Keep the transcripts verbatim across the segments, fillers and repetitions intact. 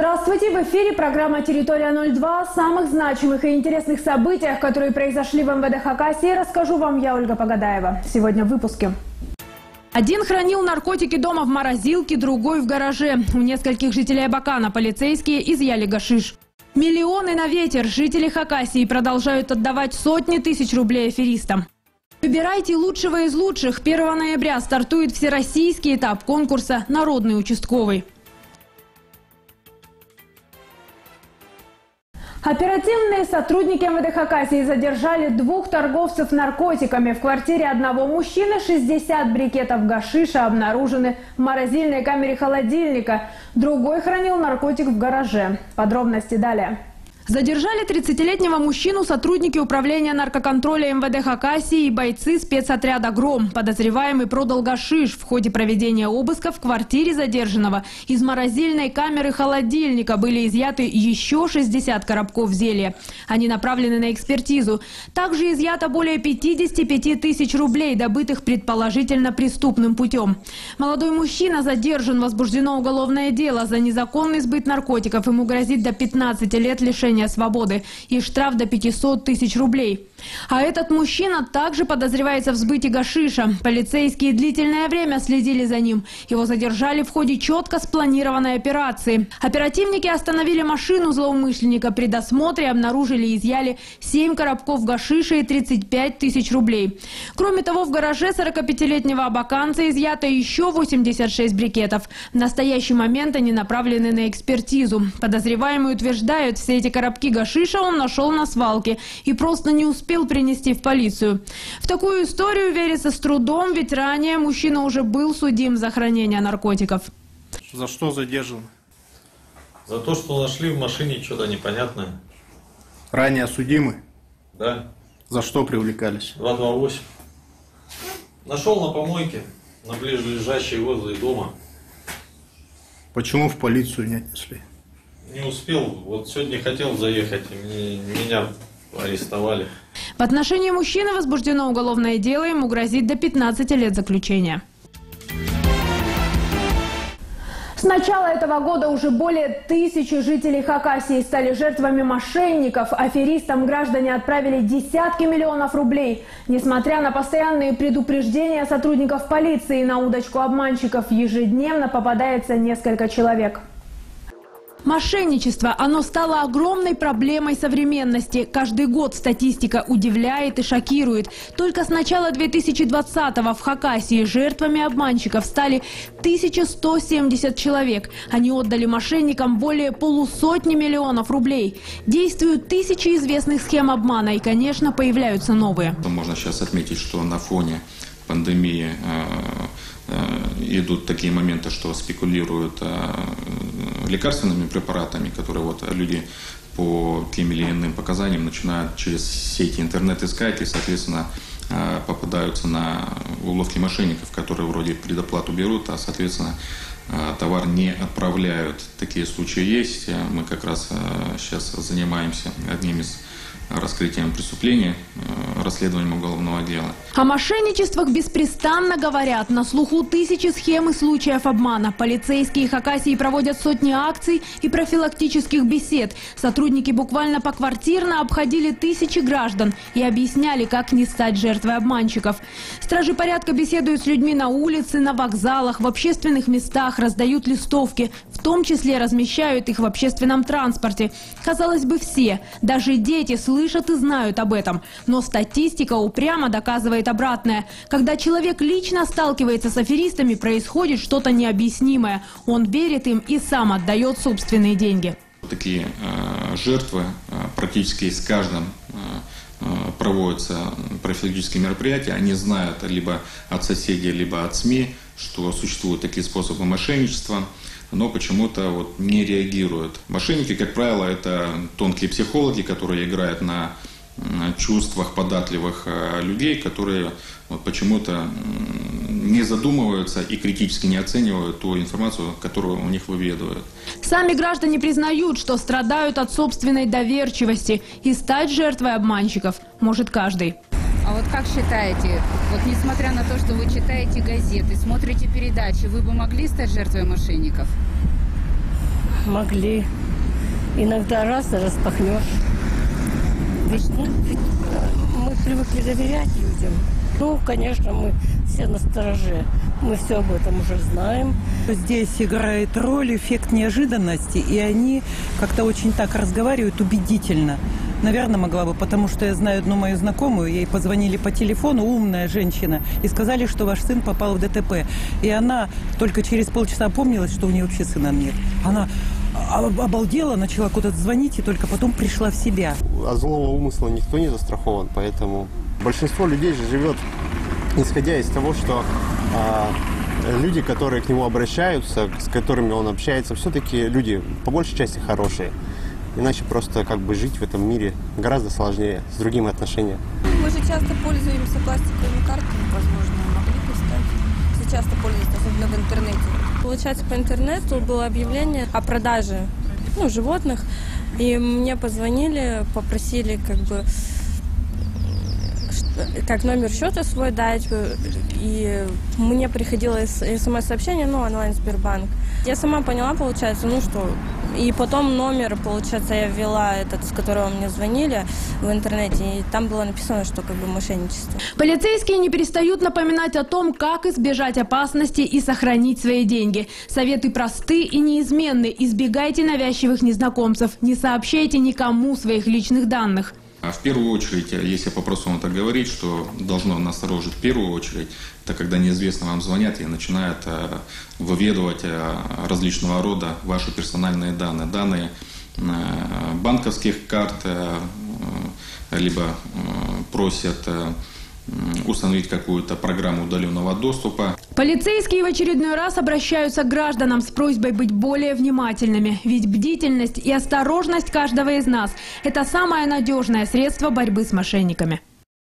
Здравствуйте! В эфире программа «Территория ноль два». О самых значимых и интересных событиях, которые произошли в эм вэ дэ Хакасии, расскажу вам я, Ольга Погадаева. Сегодня в выпуске. Один хранил наркотики дома в морозилке, другой в гараже. У нескольких жителей Абакана полицейские изъяли гашиш. Миллионы на ветер. Жители Хакасии продолжают отдавать сотни тысяч рублей аферистам. Выбирайте лучшего из лучших. первого ноября стартует всероссийский этап конкурса «Народный участковый». Оперативные сотрудники эм вэ дэ Хакасии задержали двух торговцев наркотиками. В квартире одного мужчины шестьдесят брикетов гашиша обнаружены в морозильной камере холодильника. Другой хранил наркотик в гараже. Подробности далее. Задержали тридцатилетнего мужчину сотрудники управления наркоконтроля эм вэ дэ Хакасии и бойцы спецотряда «Гром». Подозреваемый продал гашиш. В ходе проведения обыска в квартире задержанного из морозильной камеры холодильника были изъяты еще шестьдесят коробков зелья. Они направлены на экспертизу. Также изъято более пятидесяти пяти тысяч рублей, добытых предположительно преступным путем. Молодой мужчина задержан, возбуждено уголовное дело за незаконный сбыт наркотиков. Ему грозит до пятнадцати лет лишения свободы и штраф до пятисот тысяч рублей. А этот мужчина также подозревается в сбыте гашиша. Полицейские длительное время следили за ним. Его задержали в ходе четко спланированной операции. Оперативники остановили машину злоумышленника. При досмотре обнаружили и изъяли семь коробков гашиша и тридцать пять тысяч рублей. Кроме того, в гараже сорокапятилетнего абаканца изъято еще восемьдесят шесть брикетов. В настоящий момент они направлены на экспертизу. Подозреваемые утверждают, все эти коробки гашиша он нашел на свалке и просто не успел принести в полицию. В такую историю верится с трудом, ведь ранее мужчина уже был судим за хранение наркотиков. За что задержан? За то, что нашли в машине что-то непонятное. Ранее судимы? Да. За что привлекались? два два восемь. Нашел на помойке, на ближайшей возле дома. Почему в полицию не отнесли? Не успел. Вот сегодня хотел заехать, и меня арестовали. В отношении мужчины возбуждено уголовное дело, ему грозит до пятнадцати лет заключения. С начала этого года уже более тысячи жителей Хакасии стали жертвами мошенников. Аферистам граждане отправили десятки миллионов рублей. Несмотря на постоянные предупреждения сотрудников полиции, на удочку обманщиков ежедневно попадается несколько человек. Мошенничество, оно стало огромной проблемой современности. Каждый год статистика удивляет и шокирует. Только с начала две тысячи двадцатого в Хакасии жертвами обманщиков стали тысяча сто семьдесят человек. Они отдали мошенникам более полусотни миллионов рублей. Действуют тысячи известных схем обмана и, конечно, появляются новые. Можно сейчас отметить, что на фоне пандемии идут такие моменты, что спекулируют лекарственными препаратами, которые вот люди по тем или иным показаниям начинают через сети интернет искать и, соответственно, попадаются на уловки мошенников, которые вроде предоплату берут, а, соответственно, товар не отправляют. Такие случаи есть. Мы как раз сейчас занимаемся одним из раскрытием преступления, расследованием уголовного дела. О мошенничествах беспрестанно говорят. На слуху тысячи схем и случаев обмана. Полицейские Хакасии проводят сотни акций и профилактических бесед. Сотрудники буквально поквартирно обходили тысячи граждан и объясняли, как не стать жертвой обманщиков. Стражи порядка беседуют с людьми на улице, на вокзалах, в общественных местах, раздают листовки. В том числе размещают их в общественном транспорте. Казалось бы, все, даже дети, слышат и знают об этом. Но статистика упрямо доказывает обратное. Когда человек лично сталкивается с аферистами, происходит что-то необъяснимое. Он верит им и сам отдает собственные деньги. Такие э, жертвы э, практически с каждым э, проводятся профилактические мероприятия. Они знают либо от соседей, либо от СМИ, что существуют такие способы мошенничества, но почему-то вот не реагируют. Мошенники, как правило, это тонкие психологи, которые играют на чувствах податливых людей, которые вот почему-то не задумываются и критически не оценивают ту информацию, которую у них выведывают. Сами граждане признают, что страдают от собственной доверчивости, и стать жертвой обманщиков может каждый. А вот как считаете, вот несмотря на то, что вы читаете газеты, смотрите передачи, вы бы могли стать жертвой мошенников? могли. Иногда раз и распахнешь. Ведь, ну, ведь мы привыкли доверять людям. Ну, конечно, мы все настороже. Мы все об этом уже знаем. Здесь играет роль эффект неожиданности, и они как-то очень так разговаривают убедительно. Наверное, могла бы, потому что я знаю одну мою знакомую, ей позвонили по телефону, умная женщина, и сказали, что ваш сын попал в ДТП. И она только через полчаса опомнилась, что у нее вообще сына нет. Она обалдела, начала куда-то звонить, и только потом пришла в себя. От злого умысла никто не застрахован, поэтому большинство людей же живет, исходя из того, что а, люди, которые к нему обращаются, с которыми он общается, все-таки люди по большей части хорошие. Иначе просто как бы жить в этом мире гораздо сложнее, с другим отношением. Мы же часто пользуемся пластиковыми картами, возможно, могли бы стать. Все часто пользуются, особенно в интернете. Получается, по интернету было объявление о продаже ну, животных, и мне позвонили, попросили как бы как номер счета свой дать, и мне приходило смс-сообщение, ну, онлайн Сбербанк. Я сама поняла, получается, ну что, и потом номер, получается, я ввела этот, с которого мне звонили в интернете, и там было написано, что как бы мошенничество. Полицейские не перестают напоминать о том, как избежать опасности и сохранить свои деньги. Советы просты и неизменны. Избегайте навязчивых незнакомцев, не сообщайте никому своих личных данных. В первую очередь, если по-простому так говорить, что должно насторожить в первую очередь, это когда неизвестно вам звонят и начинают выведывать различного рода ваши персональные данные. Данные банковских карт, либо просят установить какую-то программу удаленного доступа. Полицейские в очередной раз обращаются к гражданам с просьбой быть более внимательными. Ведь бдительность и осторожность каждого из нас – это самое надежное средство борьбы с мошенниками.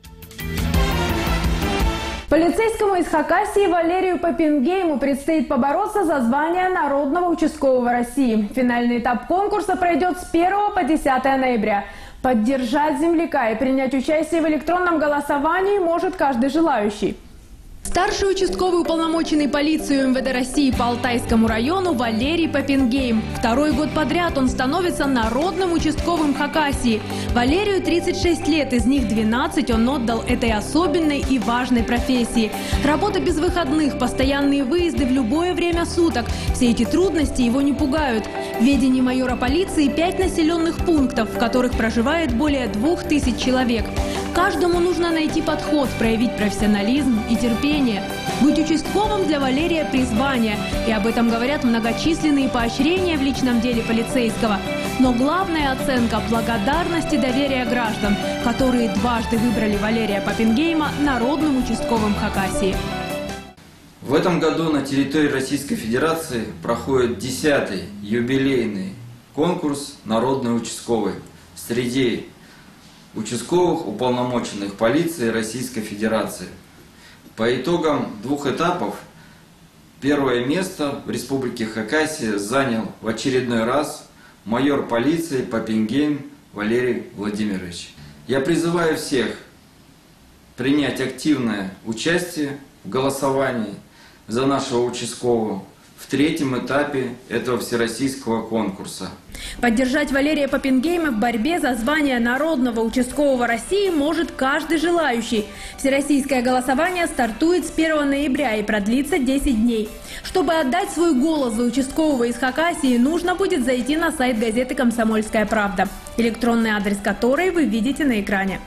Полицейскому из Хакасии Валерию Папингейму предстоит побороться за звание Народного участкового России. Финальный этап конкурса пройдет с первого по десятое ноября. Поддержать земляка и принять участие в электронном голосовании может каждый желающий. Старший участковый уполномоченный полиции МВД России по Алтайскому району Валерий Папингейм. Второй год подряд он становится народным участковым Хакасии. Валерию тридцать шесть лет, из них двенадцать он отдал этой особенной и важной профессии. Работа без выходных, постоянные выезды в любое время суток. Все эти трудности его не пугают. В ведении майора полиции пять населенных пунктов, в которых проживает более двух тысяч человек. Каждому нужно найти подход, проявить профессионализм и терпение. Быть участковым для Валерия призвание, и об этом говорят многочисленные поощрения в личном деле полицейского. Но главная оценка – благодарность и доверие граждан, которые дважды выбрали Валерия Папингейма народным участковым Хакасии. В этом году на территории Российской Федерации проходит десятый юбилейный конкурс «Народный участковый» среди участковых уполномоченных полиции Российской Федерации. По итогам двух этапов первое место в Республике Хакасия занял в очередной раз майор полиции Папингейм Валерий Владимирович. Я призываю всех принять активное участие в голосовании за нашего участкового в третьем этапе этого всероссийского конкурса. Поддержать Валерия Папингейма в борьбе за звание Народного участкового России может каждый желающий. Всероссийское голосование стартует с первого ноября и продлится десять дней. Чтобы отдать свой голос за участкового из Хакасии, нужно будет зайти на сайт газеты «Комсомольская правда», электронный адрес которой вы видите на экране.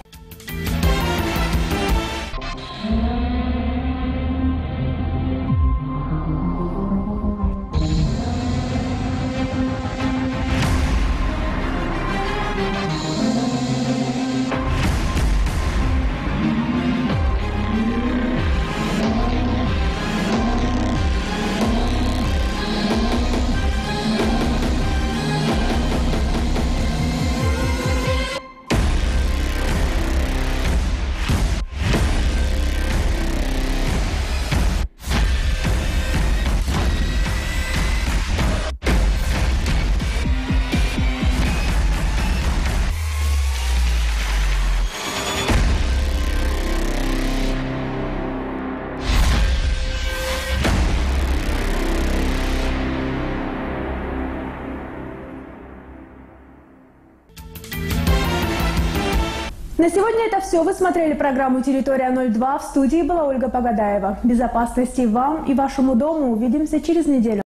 На сегодня это все. Вы смотрели программу «Территория ноль два». В студии была Ольга Погадаева. Безопасности вам и вашему дому. Увидимся через неделю.